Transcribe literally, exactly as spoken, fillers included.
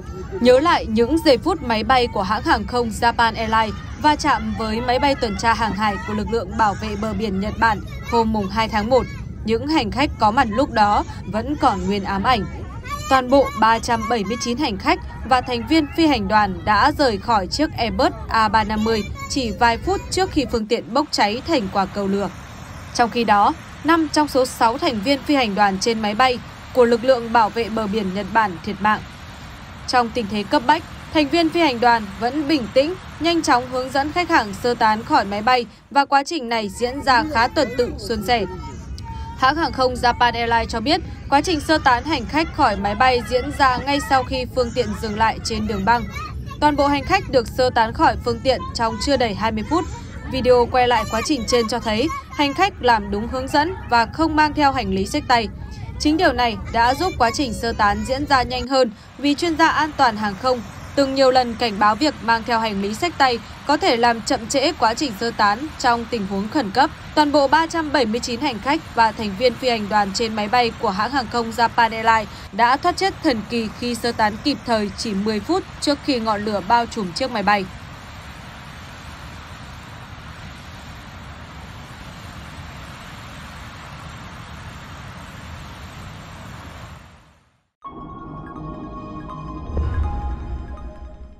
Nhớ lại những giây phút máy bay của hãng hàng không Japan Airlines va chạm với máy bay tuần tra hàng hải của lực lượng bảo vệ bờ biển Nhật Bản hôm hai tháng một, những hành khách có mặt lúc đó vẫn còn nguyên ám ảnh. Toàn bộ ba trăm bảy mươi chín hành khách và thành viên phi hành đoàn đã rời khỏi chiếc Airbus A ba trăm năm mươi chỉ vài phút trước khi phương tiện bốc cháy thành quả cầu lửa. Trong khi đó, năm trong số sáu thành viên phi hành đoàn trên máy bay của lực lượng bảo vệ bờ biển Nhật Bản thiệt mạng. Trong tình thế cấp bách, thành viên phi hành đoàn vẫn bình tĩnh, nhanh chóng hướng dẫn khách hàng sơ tán khỏi máy bay và quá trình này diễn ra khá tuần tự, suôn sẻ. Hãng hàng không Japan Airlines cho biết quá trình sơ tán hành khách khỏi máy bay diễn ra ngay sau khi phương tiện dừng lại trên đường băng. Toàn bộ hành khách được sơ tán khỏi phương tiện trong chưa đầy hai mươi phút. Video quay lại quá trình trên cho thấy hành khách làm đúng hướng dẫn và không mang theo hành lý xách tay. Chính điều này đã giúp quá trình sơ tán diễn ra nhanh hơn vì chuyên gia an toàn hàng không từng nhiều lần cảnh báo việc mang theo hành lý xách tay có thể làm chậm trễ quá trình sơ tán trong tình huống khẩn cấp. Toàn bộ ba trăm bảy mươi chín hành khách và thành viên phi hành đoàn trên máy bay của hãng hàng không Japan Airlines đã thoát chết thần kỳ khi sơ tán kịp thời chỉ mười phút trước khi ngọn lửa bao trùm chiếc máy bay.